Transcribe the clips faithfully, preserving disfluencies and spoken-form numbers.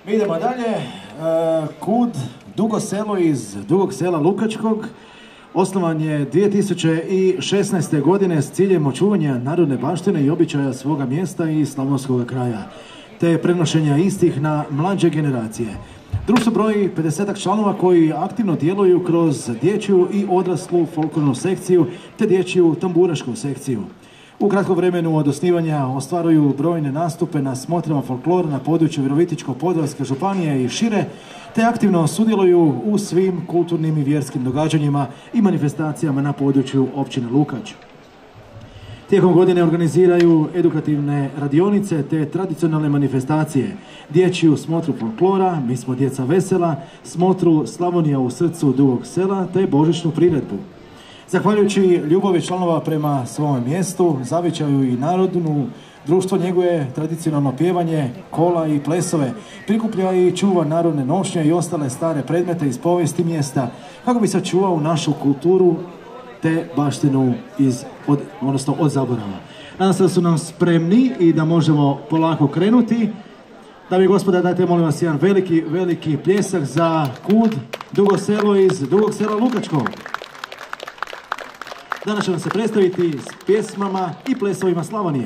Mi idemo dalje. E, Kud Dugo selo iz Dugog Sela Lukačkog osnovan je dvije tisuće šesnaeste. godine s ciljem očuvanja narodne baštine i običaja svoga mjesta i slavonskog kraja, te prenošenja istih na mlađe generacije. Društvo broji pedesetak članova koji aktivno djeluju kroz dječju i odraslu folklornu sekciju te dječju tamburašku sekciju. U kratkom vremenu od osnivanja ostvaruju brojne nastupe na smotrama folklora na području Virovitičko-podravske županije i šire, te aktivno sudjeluju u svim kulturnim i vjerskim događanjima i manifestacijama na području općine Lukač. Tijekom godine organiziraju edukativne radionice te tradicionalne manifestacije, dječju smotru folklora, Mi smo djeca vesela, smotru Slavonija u srcu Dugog Sela te božićnu priredbu. Zahvaljujući ljubavi članova prema svome mjestu, zavičaju i narodnu, društvo njeguje tradicionalno pjevanje, kola i plesove, prikuplja i čuva narodne nošnje i ostale stare predmete iz povijesti mjesta kako bi sačuvao našu kulturu te baštinu iz, od, odnosno od zaborava. Nadam se da su nam spremni i da možemo polako krenuti. Dame i gospoda, dajte molim vas jedan veliki, veliki pljesak za Kud Dugo selo iz Dugog Sela Lukačkog. Danas će nam se predstaviti s pjesmama i plesovima Slavonije.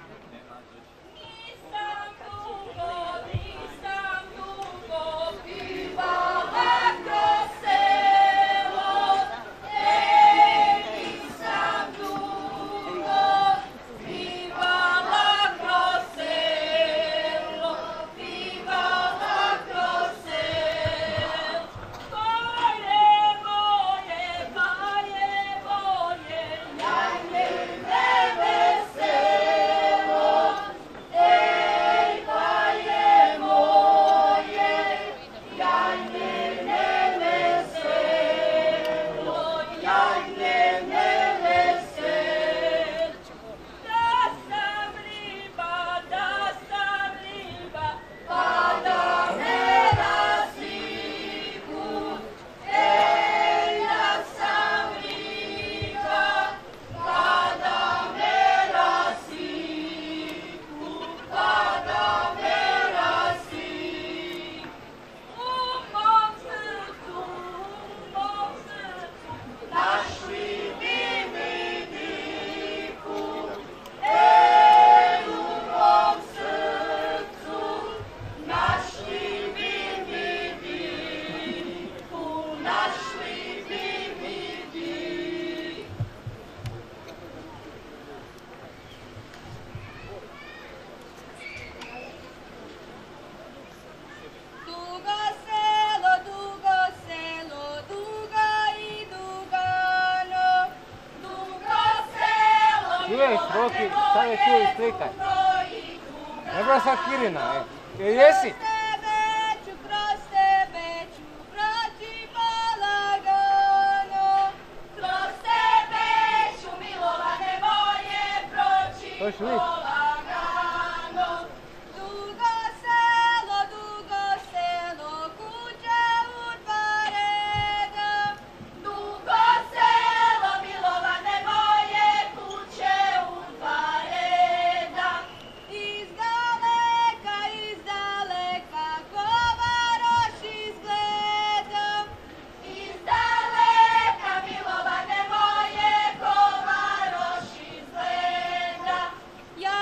Roki, šta je tu i slikaj? Ne bro sad Kirina, e. Jesi? Kroz tebe ću proći polagano, kroz tebe ću milovane moje proći polagano. Dugo selo, dugo selo, kuće u dva reda, dugo selo, milovane moje kuće u dva reda. Iz daleka, iz daleka, Kovaroš izgleda, iz daleka, milovane moje, Kovaroš izgleda. Ja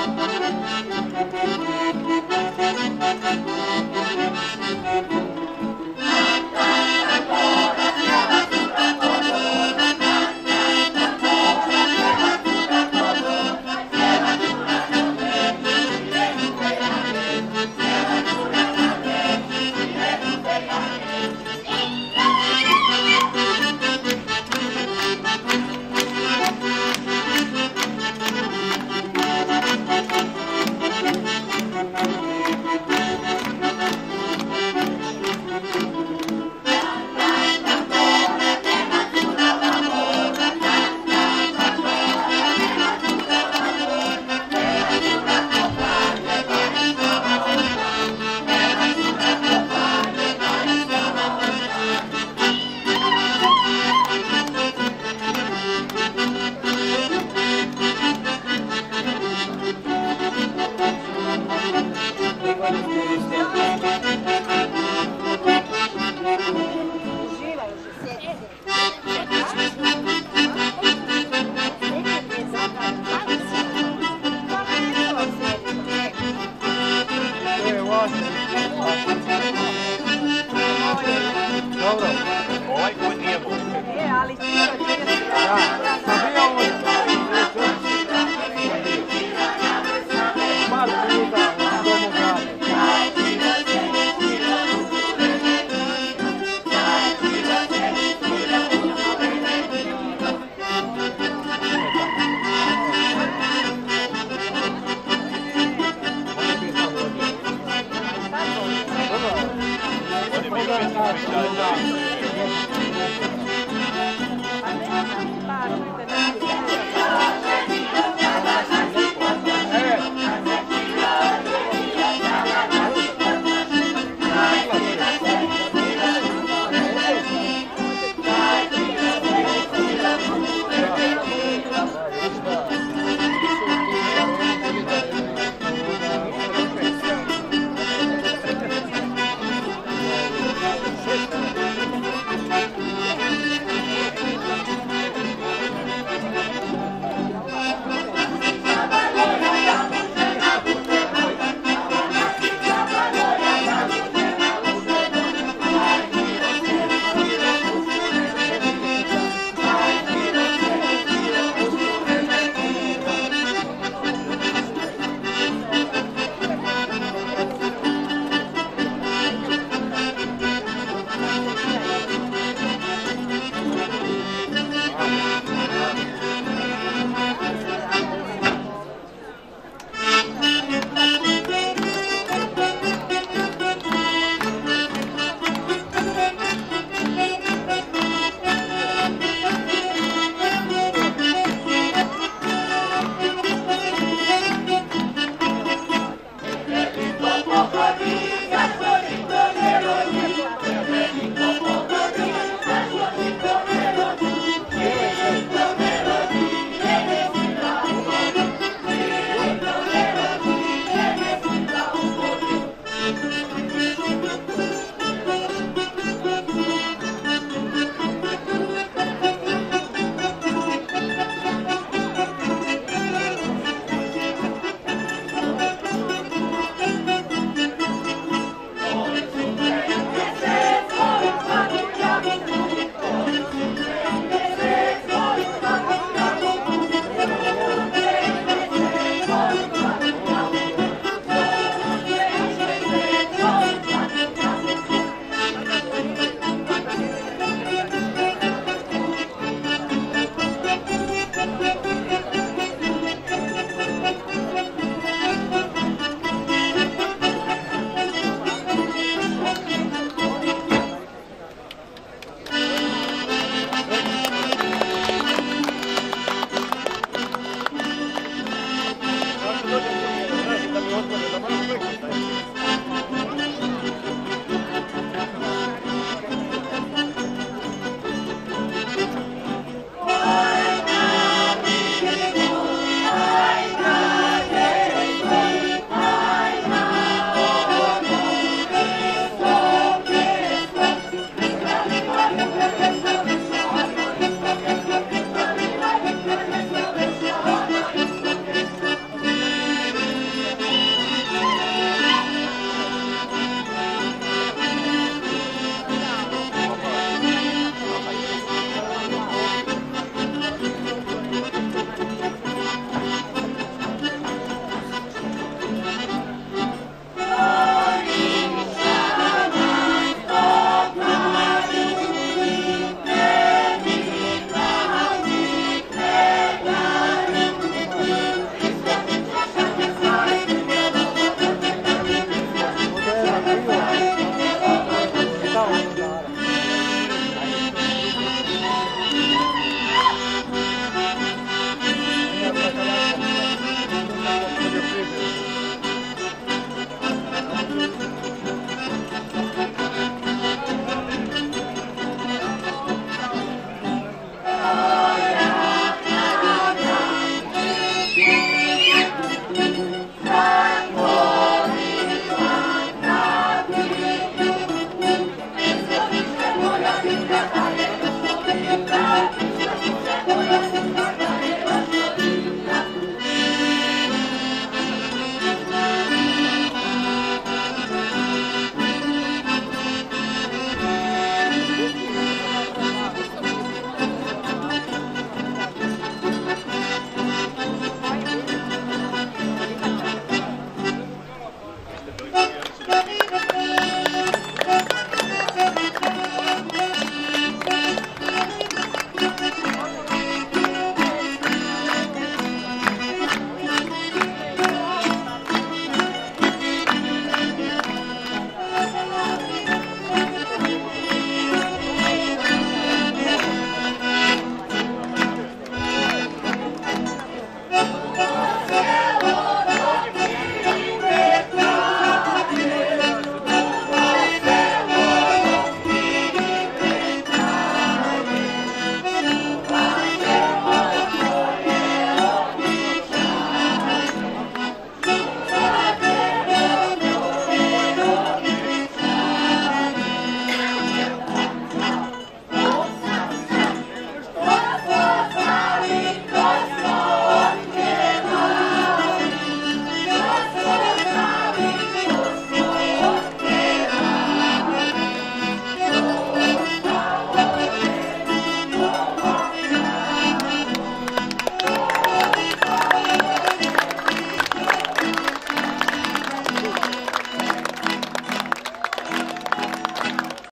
Thank you.